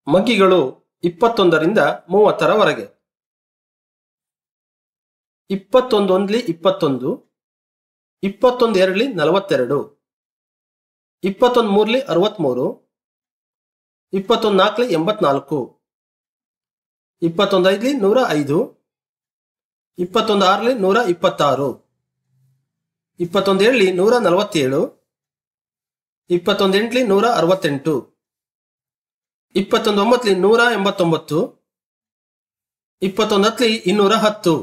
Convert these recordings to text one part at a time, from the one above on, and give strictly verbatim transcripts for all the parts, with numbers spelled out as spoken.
ಮಗ್ಗಿಗಳು ಇಪ್ಪತ್ತೊಂದರಿಂದ ಮೂವತ್ತರವರೆಗೆ. ಇಪ್ಪತ್ತೊಂದು ಒಂದ್ಲಿ ಇಪ್ಪತ್ತೊಂದು, ಇಪ್ಪತ್ತೊಂದು ಎರಡ್ಲಿ ನಲವತ್ತೆರಡು, ಇಪ್ಪತ್ತೊಂದು ಮೂರ್ಲಿ ಅರವತ್ಮೂರು, ಇಪ್ಪತ್ತೊಂದು ನಾಲ್ಕಲಿ ಎಂಬತ್ನಾಲ್ಕು, ಇಪ್ಪತ್ತೊಂದು ಐದ್ಲಿ ನೂರ ಐದು, ಇಪ್ಪತ್ತೊಂದು ಆರ್ಲಿ ನೂರ ಇಪ್ಪತ್ತಾರು, ಇಪ್ಪತ್ತೊಂದು ಏಳ್ಲಿ ನೂರ ನಲವತ್ತೇಳು, ಇಪ್ಪತ್ತೊಂದು ಎಂಟ್ಲಿ ನೂರ ಅರವತ್ತೆಂಟು, ಇಪ್ಪತ್ತೊಂದು ಒಂಬತ್ಲಿ ನೂರ ಎಂಬತ್ತೊಂಬತ್ತು, ಇಪ್ಪತ್ತೊಂದು ಹತ್ಲಿ ಇನ್ನೂರ ಹತ್ತು,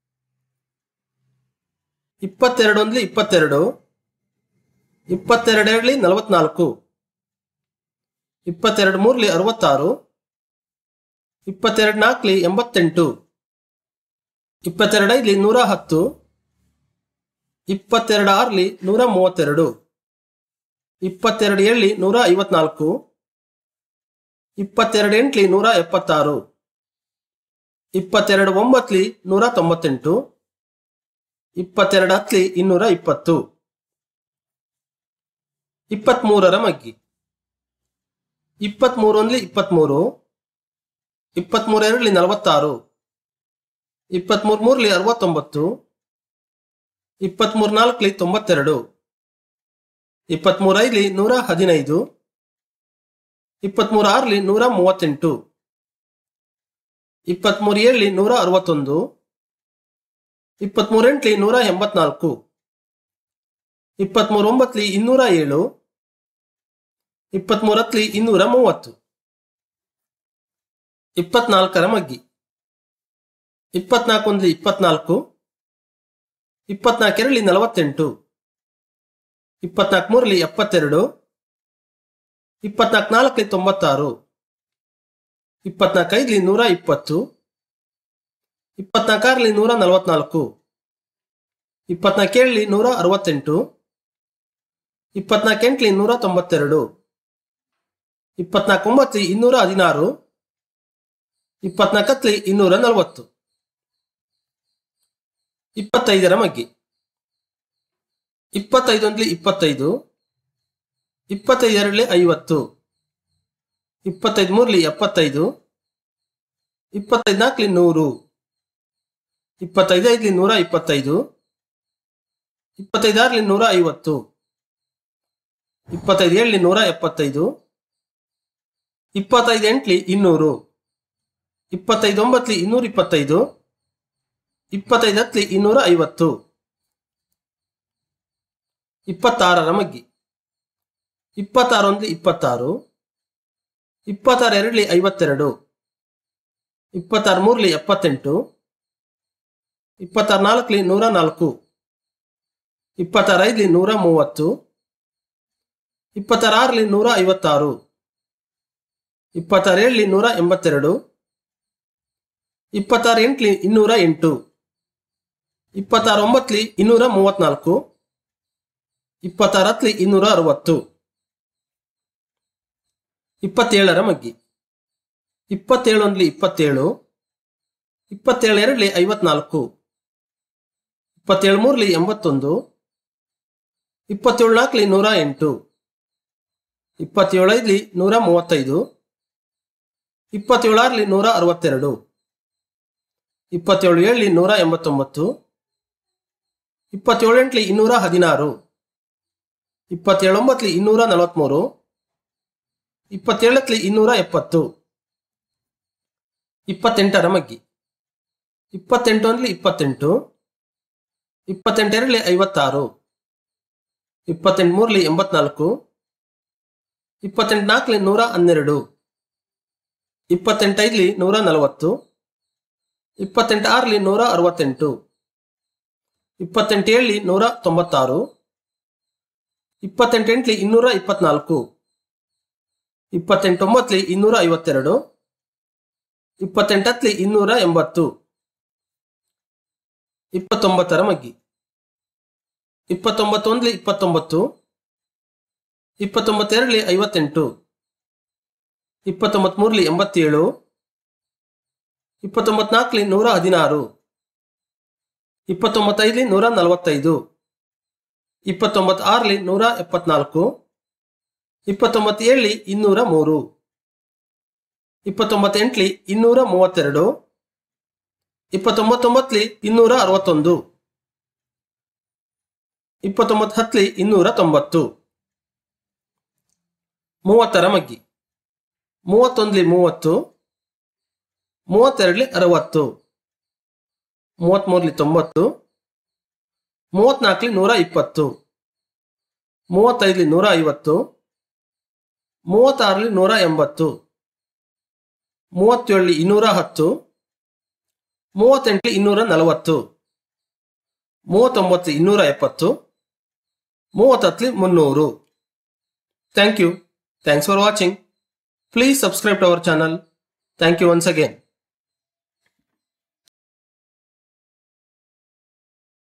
ಇಪ್ಪತ್ತೆರಡು ಒಂದ್ಲಿ ಇಪ್ಪತ್ತೆರಡು, ಇಪ್ಪತ್ತೆರಡು ಎರಡ್ಲಿ ನಲವತ್ನಾಲ್ಕು, ಇಪ್ಪತ್ತೆರಡು ಮೂರ್ಲಿ ಅರವತ್ತಾರು, ಇಪ್ಪತ್ತೆರಡು ನಾಲ್ಕಲಿ ಎಂಬತ್ತೆಂಟು, ಇಪ್ಪತ್ತೆರಡು ಐದ್ಲಿ ನೂರ ಹತ್ತು, ಇಪ್ಪತ್ತೆರಡು ಆರ್ಲಿ ನೂರ ಮೂವತ್ತೆರಡು, ಇಪ್ಪತ್ತೆರಡು ಏಳ್ಲಿ ನೂರ ಐವತ್ನಾಲ್ಕು, ಇಪ್ಪತ್ತೆರಡು ಎಂಟ್ಲಿ ನೂರ ಎಪ್ಪತ್ತಾರು, ಇಪ್ಪತ್ತೆರಡು ಒಂಬತ್ಲಿ ನೂರ ತೊಂಬತ್ತೆಂಟು, ಇಪ್ಪತ್ತೆರಡು ಹತ್ಲಿ ಇನ್ನೂರ ಇಪ್ಪತ್ತು. ಇಪ್ಪತ್ಮೂರರ ಮಗ್ಗಿ. ಇಪ್ಪತ್ಮೂರು ಒಂದ್ಲಿ ಇಪ್ಪತ್ಮೂರು, ಇಪ್ಪತ್ಮೂರು ಎರಡ್ಲಿ ನಲವತ್ತಾರು, ಇಪ್ಪತ್ಮೂರು ಮೂರ್ಲಿ ಅರವತ್ತೊಂಬತ್ತು, ಇಪ್ಪತ್ಮೂರು ನಾಲ್ಕಲಿ ತೊಂಬತ್ತೆರಡು, ಇಪ್ಪತ್ಮೂರು ಐದ್ಲಿ ನೂರ ಹದಿನೈದು, ಇಪ್ಪತ್ಮೂರು ಆರ್ಲಿ ನೂರ ಮೂವತ್ತೆಂಟು, ಇಪ್ಪತ್ಮೂರು ಏಳ್ಲಿ ನೂರ ಅರವತ್ತೊಂದು, ಇಪ್ಪತ್ಮೂರು ಎಂಟ್ಲಿ ನೂರ ಎಂಬತ್ನಾಲ್ಕು, ಇಪ್ಪತ್ಮೂರು ಒಂಬತ್ಲಿ ಇನ್ನೂರ ಏಳು, ಇಪ್ಪತ್ಮೂರು ಹತ್ಲಿ ಇನ್ನೂರ ಮೂವತ್ತು. ಇಪ್ಪತ್ನಾಲ್ಕರ ಮಗ್ಗಿ. ಇಪ್ಪತ್ನಾಲ್ಕು ಒಂದ್ಲಿ ಇಪ್ಪತ್ನಾಲ್ಕು, ಇಪ್ಪತ್ನಾಲ್ಕು ಎರಡ್ಲಿ ನಲವತ್ತೆಂಟು, ಇಪ್ಪತ್ನಾಲ್ಕು ಮೂರ್ಲಿ ಎಪ್ಪತ್ತೆರಡು, ಇಪ್ಪತ್ನಾಲ್ಕು ನಾಲ್ಕಲಿ ತೊಂಬತ್ತಾರು, ಇಪ್ಪತ್ನಾಲ್ಕು ಐದ್ಲಿ ನೂರ ಇಪ್ಪತ್ತು, ಇಪ್ಪತ್ನಾಲ್ಕು ಆರ್ಲಿ ನೂರ ನಲವತ್ನಾಲ್ಕು, ಇಪ್ಪತ್ನಾಲ್ಕು ಏಳ್ಲಿ ನೂರ ಅರವತ್ತೆಂಟು, ಇಪ್ಪತ್ನಾಲ್ಕು ಎಂಟ್ಲಿ ನೂರ ತೊಂಬತ್ತೆರಡು, ಇಪ್ಪತ್ನಾಲ್ಕು ಒಂಬತ್ಲಿ ಇನ್ನೂರ ಹದಿನಾರು, ಇಪ್ಪತ್ನಾಲ್ಕು ಹತ್ಲಿ ಇನ್ನೂರ ನಲವತ್ತು. ಇಪ್ಪತ್ತೈದರ ಮಗ್ಗಿ. ಇಪ್ಪತ್ತೈದೊಂದ್ಲಿ ಇಪ್ಪತ್ತೈದು, ಇಪ್ಪತ್ತೈದು ಎರಡ್ಲಿ ಐವತ್ತು, ಇಪ್ಪತ್ತೈದು ಮೂರ್ಲಿ ಎಪ್ಪತ್ತೈದು, ಇಪ್ಪತ್ತೈದು ನಾಲ್ಕಲಿ ನೂರು, ಇಪ್ಪತ್ತೈದು ಐದ್ಲಿ ನೂರ ಇಪ್ಪತ್ತೈದು, ಇಪ್ಪತ್ತೈದು ಆರ್ಲಿ ನೂರ ಐವತ್ತು, ಇಪ್ಪತ್ತೈದು ಏಳ್ಲಿ ನೂರ ಎಪ್ಪತ್ತೈದು, ಇಪ್ಪತ್ತೈದು ಎಂಟ್ಲಿ ಇನ್ನೂರು, ಇಪ್ಪತ್ತೈದು ಒಂಬತ್ಲಿ ಇನ್ನೂರ ಇಪ್ಪತ್ತೈದು, ಇಪ್ಪತ್ತೈದು ಹತ್ಲಿ ಇನ್ನೂರ ಐವತ್ತು. ಇಪ್ಪತ್ತಾರರ ಮಗ್ಗಿ. ಇಪ್ಪತ್ತಾರು ಒಂದ್ಲಿ ಇಪ್ಪತ್ತಾರು, ಇಪ್ಪತ್ತಾರು ಎರಡ್ಲಿ ಐವತ್ತೆರಡು, ಇಪ್ಪತ್ತಾರು ಮೂರ್ಲಿ ಎಪ್ಪತ್ತೆಂಟು, ಇಪ್ಪತ್ತಾರು ನಾಲ್ಕಲಿ ನೂರ ನಾಲ್ಕು, ಇಪ್ಪತ್ತಾರು ಐದ್ಲಿ ನೂರ ಮೂವತ್ತು, ಇಪ್ಪತ್ತಾರು ಆರ್ಲಿ ನೂರ ಐವತ್ತಾರು, ಇಪ್ಪತ್ತಾರು ಏಳ್ಲಿ ನೂರ ಎಂಬತ್ತೆರಡು, ಇಪ್ಪತ್ತಾರು ಎಂಟ್ಲಿ ಇನ್ನೂರ ಎಂಟು, ಇಪ್ಪತ್ತಾರು ಒಂಬತ್ಲಿ ಇನ್ನೂರ ಮೂವತ್ನಾಲ್ಕು, ಇಪ್ಪತ್ತಾರು ಹತ್ಲಿ ಇನ್ನೂರ ಅರವತ್ತು. ಇಪ್ಪತ್ತೇಳರ ಮಗ್ಗಿ. ಇಪ್ಪತ್ತೇಳು ಒಂದ್ಲಿ ಇಪ್ಪತ್ತೇಳು, ಇಪ್ಪತ್ತೇಳು ಎರಡ್ಲಿ ಐವತ್ನಾಲ್ಕು, ಇಪ್ಪತ್ತೇಳು ಮೂರ್ಲಿ ಎಂಬತ್ತೊಂದು, ಇಪ್ಪತ್ತೇಳು ನಾಲ್ಕಲಿ ನೂರ ಎಂಟು, ಇಪ್ಪತ್ತೇಳು ಐದ್ಲಿ ನೂರ ಮೂವತ್ತೈದು, ಇಪ್ಪತ್ತೇಳು ಆರ್ಲಿ ನೂರ ಅರವತ್ತೆರಡು, ಇಪ್ಪತ್ತೇಳು ಏಳ್ಲಿ ನೂರ ಎಂಬತ್ತೊಂಬತ್ತು, ಇಪ್ಪತ್ತೇಳು ಎಂಟ್ಲಿ ಇನ್ನೂರ ಹದಿನಾರು, ಇಪ್ಪತ್ತೇಳು ಒಂಬತ್ಲಿ ಇನ್ನೂರ ನಲವತ್ಮೂರು, ಇಪ್ಪತ್ತೇಳತ್ಲಿ ಇನ್ನೂರ ಎಪ್ಪತ್ತು. ಇಪ್ಪತ್ತೆಂಟರ ಮಗ್ಗಿ. ಇಪ್ಪತ್ತೆಂಟು ಒಂದ್ಲಿ ಇಪ್ಪತ್ತೆಂಟು, ಇಪ್ಪತ್ತೆಂಟು ಎರಡ್ಲಿ ಐವತ್ತಾರು, ಇಪ್ಪತ್ತೆಂಟು ಮೂರ್ಲಿ ಎಂಬತ್ನಾಲ್ಕು, ಇಪ್ಪತ್ತೆಂಟು ನಾಲ್ಕಲಿ ನೂರ ಹನ್ನೆರಡು, ಇಪ್ಪತ್ತೆಂಟು ಐದ್ಲಿ ನೂರ ನಲವತ್ತು, ಇಪ್ಪತ್ತೆಂಟು ಆರ್ಲಿ ನೂರ ಅರವತ್ತೆಂಟು, ಇಪ್ಪತ್ತೆಂಟು ಏಳ್ಲಿ ನೂರ ತೊಂಬತ್ತಾರು, ಇಪ್ಪತ್ತೆಂಟು ಎಂಟ್ಲಿ ಇನ್ನೂರ ಇಪ್ಪತ್ನಾಲ್ಕು, ಇಪ್ಪತ್ತೆಂಟು ಒಂಬತ್ಲಿ ಇನ್ನೂರ ಐವತ್ತೆರಡು, ಇಪ್ಪತ್ತೆಂಟು ಹತ್ಲಿ ಇನ್ನೂರ ಎಂಬತ್ತು. ಇಪ್ಪತ್ತೊಂಬತ್ತರ ಮಗ್ಗಿ. ಇಪ್ಪತ್ತೊಂಬತ್ತು ಒಂದ್ಲಿ ಇಪ್ಪತ್ತೊಂಬತ್ತು, ಇಪ್ಪತ್ತೊಂಬತ್ತು ಎರಡ್ಲಿ ಐವತ್ತೆಂಟು, ಇಪ್ಪತ್ತೊಂಬತ್ತು ಮೂರ್ಲಿ ಎಂಬತ್ತೇಳು, ಇಪ್ಪತ್ತೊಂಬತ್ತು ನಾಲ್ಕಲಿ ನೂರ ಹದಿನಾರು, ಇಪ್ಪತ್ತೊಂಬತ್ತೈದ್ಲಿ ನೂರ ನಲವತ್ತೈದು, ಇಪ್ಪತ್ತೊಂಬತ್ತು ಆರ್ಲಿ ನೂರ ಎಪ್ಪತ್ನಾಲ್ಕು, ಇಪ್ಪತ್ತೊಂಬತ್ತು ಏಳ್ಲಿ ಇನ್ನೂರ ಮೂರು. ಇಪ್ಪತ್ತೊಂಬತ್ತೆಂಟ್ಲಿ ಇನ್ನೂರ ಮೂವತ್ತೆರಡು, ಇಪ್ಪತ್ತೊಂಬತ್ತೊಂಬತ್ಲಿ ಇನ್ನೂರ ಅರವತ್ತೊಂದು, ಇಪ್ಪತ್ತೊಂಬತ್ತು ಹತ್ಲಿ ಇನ್ನೂರ ತೊಂಬತ್ತು. ಮೂವತ್ತರ ಮಗ್ಗಿ. ಮೂವತ್ತೊಂದ್ಲಿ ಮೂವತ್ತು, ಮೂವತ್ತೆರಡ್ಲಿ ಅರವತ್ತು, ಮೂವತ್ಮೂರ್ಲಿ ತೊಂಬತ್ತು, ಮೂವತ್ನಾಲ್ಕಲಿ ನೂರ ಇಪ್ಪತ್ತು, ಮೂವತ್ತೈದ್ಲಿ ನೂರ ಐವತ್ತು, ಮೂವತ್ತಾರಲಿ ನೂರ ಎಂಬತ್ತು, ಮೂವತ್ತೇಳಲಿ ಇನ್ನೂರ ಹತ್ತು, ಮೂವತ್ತೆಂಟ್ಲಿ ಇನ್ನೂರ ನಲವತ್ತು, ಮೂವತ್ತೊಂಬತ್ತು ಇನ್ನೂರ ಎಪ್ಪತ್ತು, ಮೂವತ್ತತ್ಲಿ ಮುನ್ನೂರು. Thank you. Thanks for watching. Please subscribe to our channel. Thank you once again.